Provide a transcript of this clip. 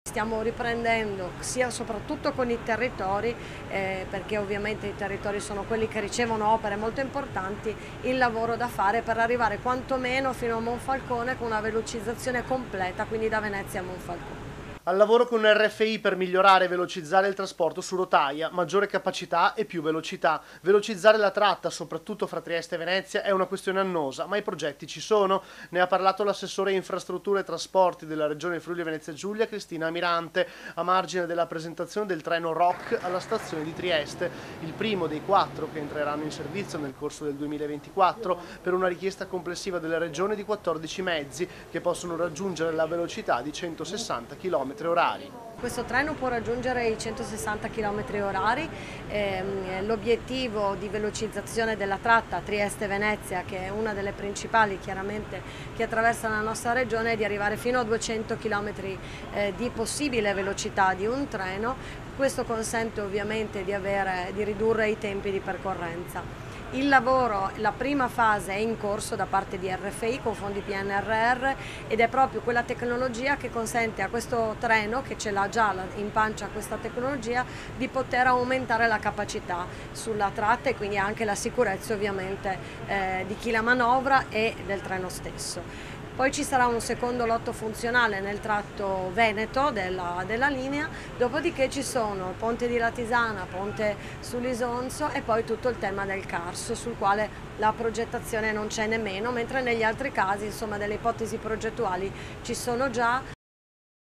Stiamo riprendendo sia soprattutto con i territori, perché ovviamente i territori sono quelli che ricevono opere molto importanti, il lavoro da fare per arrivare quantomeno fino a Monfalcone con una velocizzazione completa, quindi da Venezia a Monfalcone. Al lavoro con RFI per migliorare e velocizzare il trasporto su rotaia, maggiore capacità e più velocità. Velocizzare la tratta, soprattutto fra Trieste e Venezia, è una questione annosa, ma i progetti ci sono. Ne ha parlato l'assessore infrastrutture e trasporti della regione Friuli Venezia Giulia, Cristina Mirante, a margine della presentazione del treno ROC alla stazione di Trieste, il primo dei 4 che entreranno in servizio nel corso del 2024, per una richiesta complessiva della regione di 14 mezzi che possono raggiungere la velocità di 160 km orari. Questo treno può raggiungere i 160 km orari, l'obiettivo di velocizzazione della tratta Trieste-Venezia, che è una delle principali chiaramente che attraversa la nostra regione, è di arrivare fino a 200 km di possibile velocità di un treno. Questo consente ovviamente di ridurre i tempi di percorrenza. Il lavoro, la prima fase è in corso da parte di RFI con fondi PNRR ed è proprio quella tecnologia che consente a questo treno, che ce l'ha già in pancia questa tecnologia, di poter aumentare la capacità sulla tratta e quindi anche la sicurezza ovviamente di chi la manovra e del treno stesso. Poi ci sarà un secondo lotto funzionale nel tratto veneto della linea, dopodiché ci sono Ponte di Latisana, Ponte sull'Isonzo e poi tutto il tema del Carso, sul quale la progettazione non c'è nemmeno, mentre negli altri casi, insomma, delle ipotesi progettuali ci sono già,